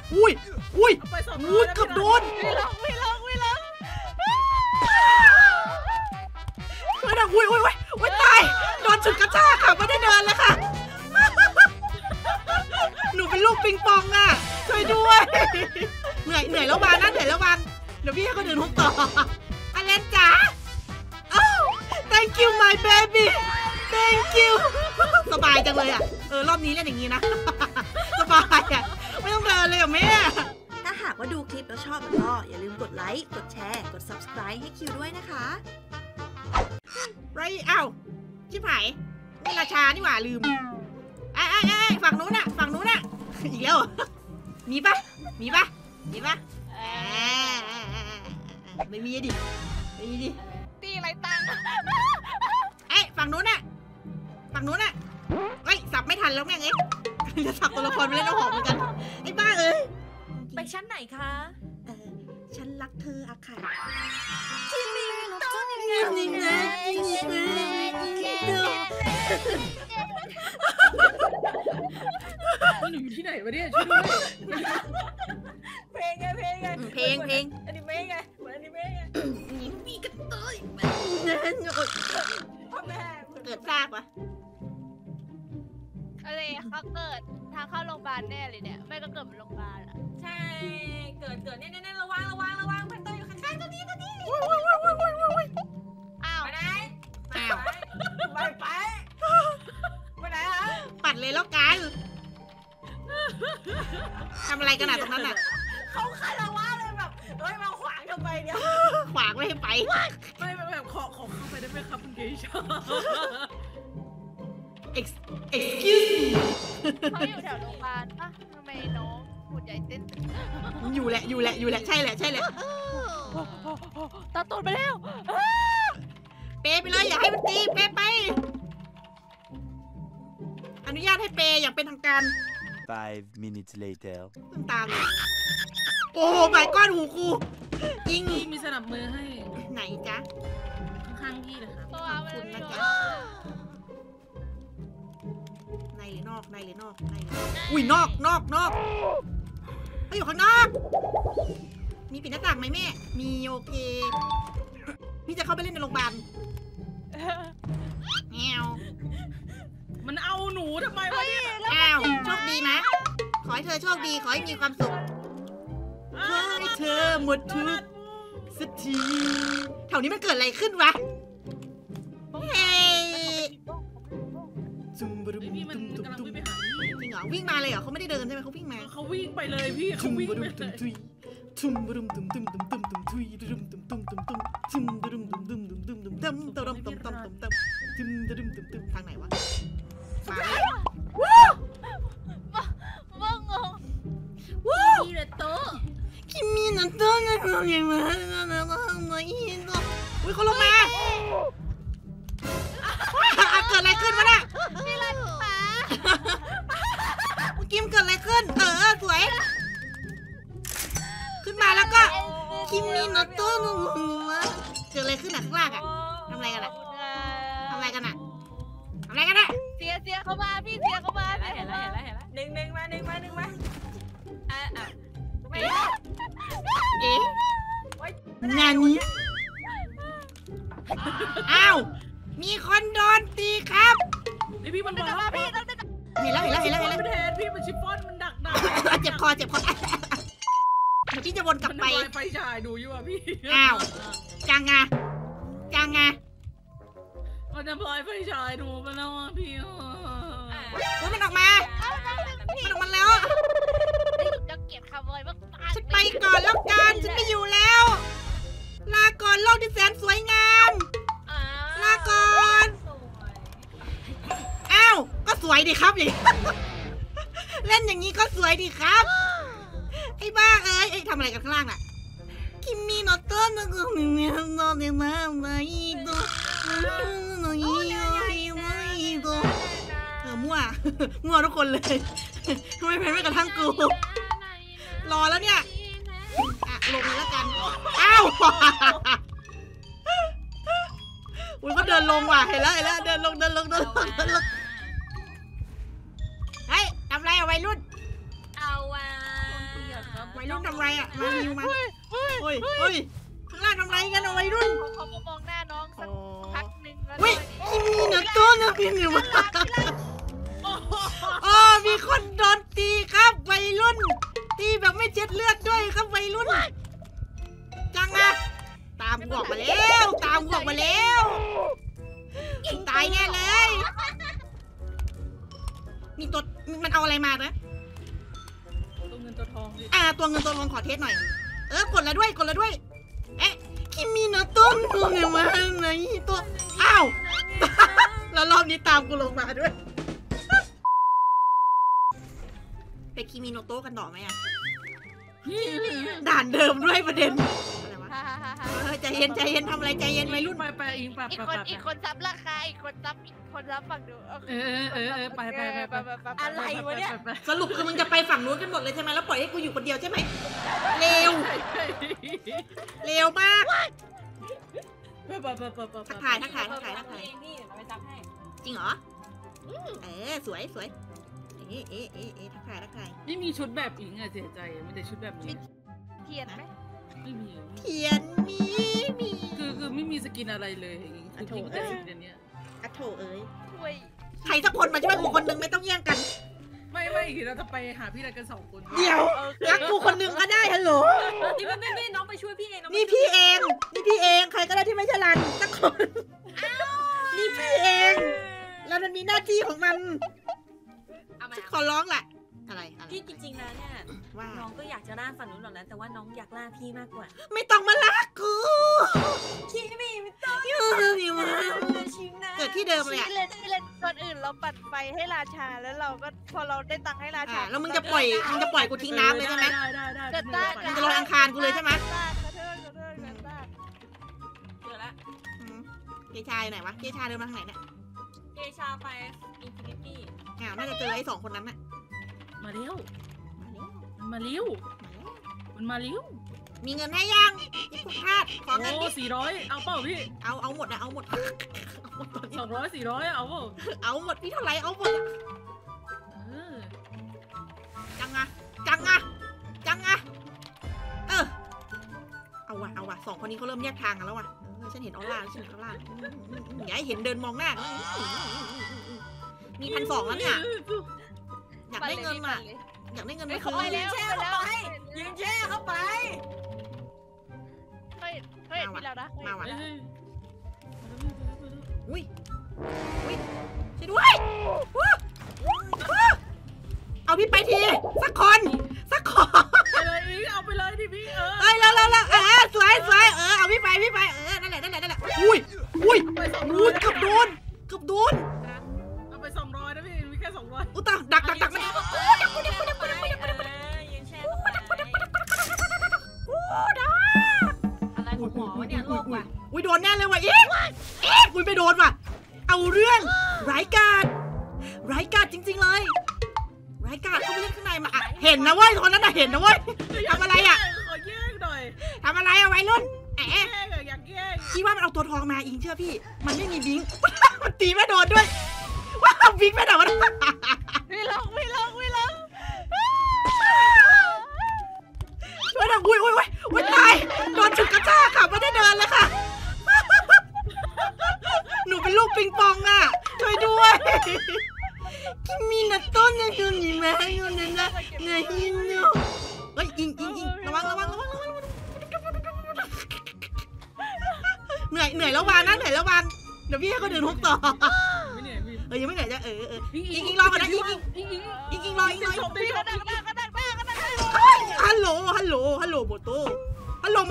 อุ้ยอุ้ยไปสองอุ้ยเกือบโดนไม่ลงช่วยหน่อยอุ้ยตายโดนฉุดกระชากค่ะไม่ได้เดินเลยค่ะหนูเป็นลูกปิงปองอ่ะช่วยด้วยเหนื่อยแล้ววางนะเหนื่อยแล้ววางเดี๋ยวพี่ให้เขาเดินฮุกต่ออเลนจ๋าthank you my baby thank you สบายจังเลยอ่ะรอบนี้เล่นอย่างนี้นะสบายอ่ะไม่ต้องเดินเลยอ่ะแม่ถ้าหากว่าดูคลิปแล้วชอบก็อย่าลืมกดไลค์กดแชร์กด subscribe ให้คิวด้วยนะคะไรเอ้าชิบหายนี่ราชานี่หว่าลืมไอ้ฝั่งนู้นน่ะอีกแล้วมีปะไม่มีดิตีอะไรตังฝั่งนู้นน่ะเฮ้ยสับไม่ทันแล้วแม่งจะสับตัวละครไปเล่นน้ำหอมเหมือนกันไอ้บ้าไปชั้นไหนคะฉันรักเธออะค่ะหนูอยู่ที่ไหนวะเนี่ยช่วยด้วยเพลงไงอนิเมะไงเหมือนอนิเมะไงมีกระเตยพ่อแม่เกิดซากวะอะไรเขาเกิดทางเข้าโรงพยาบาลแน่เลยเนี่ยไม่ก็เกิดเป็นโรงพยาบาลอ่ะใช่เกิดเนี่ยระวังพันตัวอยู่ข้างๆตัวนี้อ้าวไปไหนไปไหนฮะปัดเลยแล้วกันทำอะไรกันตรงนั้นอ่ะเขาคารวะเลยแบบเฮ้ยมาขวางทำไมเนี่ยขวางไม่ให้ไปไม่แบบขอเข้าไปได้ไหมครับคุณเกชา excuse me เขาอยู่แถวโรงพยาบาลปะทำไมน้องหัวใจเต้นอยู่แหละใช่แหละตาตูดไปแล้วเปไปเลยอย่าให้มันตีเปไปอนุญาตให้เปอย่างเป็นทางการ 5 minutes later น้ำตาเลยโอ้หมายก้อนหูกูยิงมีสนับมือให้ไหนจ๊ะข้างๆพี่เลยค่ะขอบคุณนะจ๊ะในหรือนอกอุ้ยนอกเขาอยู่ข้างนอกมีปิดหน้าต่างไหมแม่มีโอเคพี่จะเข้าไปเล่นในโรงพยาบาลแมวมันเอาหนูทำไมวะเนี่ยอ้าวโชคดีนะขอให้เธอโชคดีขอให้มีความสุขขอให้เธอหมดทุกสักทีแถวนี้มันเกิดอะไรขึ้นวะเฮ้ยพี่มันกำลังวิ่งไปหาพี่จริงเหรอวิ่งมาเลยเหรอเขาไม่ได้เดินใช่ไหมเขาวิ่งมาเขาวิ่งไปเลยพี่เขาวิ่งไปเลยทุ่มบุรุมตุ้มตุ้มตุ้มตุ้มตุ้มทุยดุมตุ้มตุ้มตุ้มตุ้มทุ่มบุรุมตุ้มตุ้มตุ้มตุ้มตุ้มตุ้มตุ้มตุ้มตุ้มตุ้มตุ้มตุ้มตุ้มตุ้มตุ้มทางไหนวะมาเลยว่างงมีแต่โต๊ะคิมิโนโตะนะคุณยังมาอุ้ยเขาลงมาเกิดอะไรขึ้นวะน่ะนี่รันหมาเมื่อกี้มันเกิดอะไรขึ้นสวยขึ้นมาแล้วก็คิมิโนโตะเกิดอะไรขึ้นข้างล่างอ่ะทำอะไรกันอ่ะเสียเข้ามาพี่เสียเข้ามาเห็นแล้วหนึ่งมาไม่งานนี้อ้าวมีคนโดนตีครับไอพี่มันบอกว่าพี่เห็นแล้วแทนพี่มันชิฟฟ่อนมันดักเจ็บคอเดี๋ยวพี่จะวนกลับไปไฟฉายดูอยู่อ่ะพี่อ้าวจังไงมันจะปล่อยไฟฉายดูไปแล้วอ่ะพี่มันออกมาแล้วจะเก็บคำเลยมากฉันไปก่อนแล้วกันฉันไม่อยู่แล้วลาก่อนโลกที่แสนสวยงามลาก่อนอ้าวก็สวยดีครับอย่างเล่นอย่างนี้ก็สวยดีครับไอ้บ้าเอ้ยทำอะไรกันข้างล่างน่ะคิมิโนโตะนะกูมีโนเดมาไม่ดูมั่วทุกคนเลยทำไมไม่กระทั่งกูรอแล้วเนี่ยลงเลยแล้วกันอ้าวอุ้ยก็เดินลงว่ะเห็นแล้วเดินลงเฮ้ยทำไรเอาไว้รุ่นเอาว่ะวัยรุ่นทำไรอ่ะมาฮิวมาเฮ้ยข้างล่างทำไรกันวัยรุ่นเขามามองหน้าน้องสักพักหนึ่งแล้วเฮ้ยคิมีเนอต้นนะพี่มิวมาอ๋อมีคนโดนตีครับวัยรุ่นตีแบบไม่เช็ดเลือดด้วยครับวัยรุ่นจังอะตามกูออกมาแล้วตามกูออกมาแล้วตายแน่เลยมีตัวมันเอาอะไรมานะตัวเงินตัวทองดิตัวเงินตัวทองขอเทสหน่อยกดแล้วด้วยเอ๊ะคิมีเนอต้นตัวไงวะไหนตัวอ้าวแล้วรอบนี้ตามกูลงมาด้วยไปคิมิโนโตะกันต่อไหมอะด่านเดิมด้วยประเด็นอะไรวะใจเย็นทำอะไรใจเย็นวัยรุ่นไปอิงไปอีกคนซับราคาอีกคนซับฝั่งดูไปอะไรวะเนี่ยสรุปคือมึงจะไปฝั่งนู้นกันหมดเลยใช่ไหมแล้วปล่อยให้กูอยู่คนเดียวใช่ไหมเร็วมากทักทายจริงเหรอสวยทักทายไม่มีชุดแบบอิงอะเสียใจไม่ได้ชุดแบบนี้เทียนไหมไม่มีเทียนมีคือไม่มีสกินอะไรเลยคือจริงแต่สกินเนี้ยอะโถเอ้ยช่วยใครสักคนมาช่วยกูคนนึงไม่ต้องแย่งกันไม่เราจะไปหาพี่อะไรกัน2 คนเดี๋ยวรักกูคนนึงก็ได้ฮัลโหลนี่ไม่น้องไปช่วยพี่เองนี่พี่เองใครก็ได้ที่ไม่ใช่รันสักคนนี่พี่เองแล้วมันมีหน้าที่ของมันขอร้องแหละอะไรพี่จริงๆแล้วเนี่ยว่าน้องก็อยากจะล่าฝั่งนู้นหรอกนะแต่ว่าน้องอยากล่าพี่มากกว่าไม่ต้องมาลักกูพี่ไม่ต้องเกิดที่เดิมเลยที่เล่นก่อนอื่นเราปัดไฟให้ราชาแล้วเราก็พอเราได้ตังค์ให้ราชาแล้วมึงจะปล่อยกูทิ้งน้ำเลยใช่ไหมเกิดต้ามึงจะลอยอังคารกูเลยใช่ไหมขอโทษเจอแล้วเกชาอยู่ไหนวะเกชาเดินมาทางไหนเนี่ยเกชาไปอินฟินิตี้น่าจะเจอไอ้2 คนนั้นน่ะมาเร็วมันมาเร็วมีเงินให้ยังที่พลาดขอเงินดิ 400เอาเปล่าพี่เอาหมดนะเอาหมด 200 400เอาเปล่าเอาหมดพี่เท่าไหร่เอาหมด จังอะเอาว่ะ2 คนนี้เขาเริ่มแยกทางกันแล้วว่ะฉันเห็นออร่าอย่าให้เห็นเดินมองหน้ามี1,200แล้วเนี่ยอยากได้เงินอ่ะอยากได้เงินไม่ไม่เขาคืนไปแล้วยิงแช่เข้าไปเฮ้ยที่เรานะมาว่ะอุ้ยช่วยด้วยเอาพี่ไปทีสักคนไปเลยเอาไปเลยดิพี่แล้วสวยเอาพี่ไปนั่นแหละอุ้ยเกือบโดนเอาไป200นะพี่มีแค่200 อุตส่าห์ดักมันยิงแช่เข้าไปอะไรของหมอวะเนี่ยโลกว่ะอุ้ยโดนแน่เลยว่ะอีกอุ้ยไปโดนว่ะเอาเรื่องร้ายกาจจริงๆเลยร้ายกาจเข้าไปเล่นข้างในมาเห็นนะเว้ยคนนั้นเห็นนะเว้ยทำอะไรอ่ะขอแย่งหน่อยทำอะไรอะวัยรุ่นอยากแย่งคิดว่ามันเอาตัวทองมาอิงเชื่อพี่มันไม่มีบิงมันตีไม่โดนด้วยว่าบิงไม่โดนไม่ลงช่วยหน่อยอุ้ยตายโดนฉุดกระชากค่ะไม่ได้เดินเลยค่ะหนูเป็นลูกปิงปองอ่ะช่วยด้วยคิมินาโต้นยังอยู่นี่ไหมอยู่นั่นนะเนี่ยอิงเนาะเฮ้ยอิงระวังเหนื่อยแล้ววางนะเดี๋ยวพี่ให้คนอื่นฮุกต่อไม่เหนื่อยพี่ยังไม่เหนื่อยจะอิงรอก่อนนะอิงรอฮัลโหลโมโต้ฮัลโห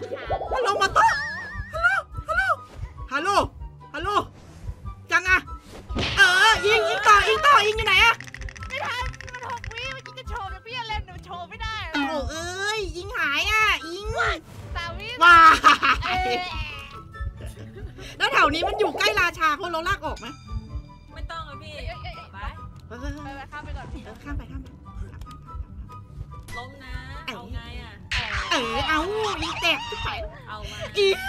ลจังอะอิงอยู่ไหนอะไม่ทันมัน6 วิเมื่อกี้จะโชว์แต่พี่เล่นหนูโชว์ไม่ได้โอ้เอ้ยอิงหายอะอิง 3 วิว้าแล้วแถวนี้มันอยู่ใกล้ราชาเขาเราลากออกไหมไม่ต้องเลยพี่ไปไปข้ามไปก่อนพี่ข้ามไปล้มนะเอาไงอ่ะเอาอิงแตกไปเอามาอิง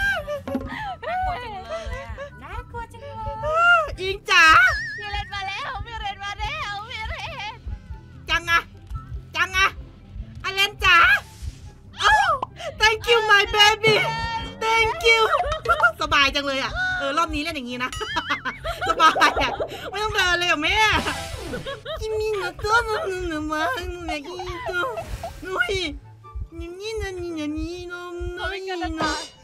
น่ากลัวจังเลยอิงจ๋าพี่เล่นมาแล้วพี่เล่นจังอะอเลนจ๋า my baby thank you สบายจังเลยอ่ะรอบนี้เล่นอย่างงี้นะสบายอ่ะไม่ต้องเดินเลยอ่ะแม่กิมิโนโตะโนโนมาโนนากิโตะโนยนี่นะนี่นะนี่โนโนยโน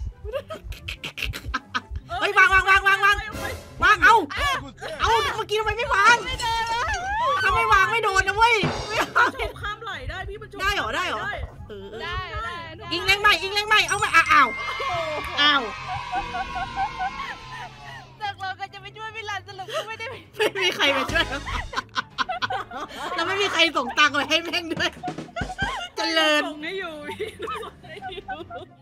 เฮ้ยวางเอาเมื่อกี้ทำไมไม่วางถ้าไม่วางไม่โดนนะเว้ยไม่เอาชมข้ามไหลได้พี่มันชมได้เหรอได้ได้อิงแรงใหม่เอามาอ้าวจากเราก็จะไปช่วยพี่หลานสรุปก็ไม่ได้ไม่มีใครมาช่วยแล้วไม่มีใครส่งตังค์ไปให้แม่งด้วยเจริญส่งให้อยู่พี่ส่งให้อยู่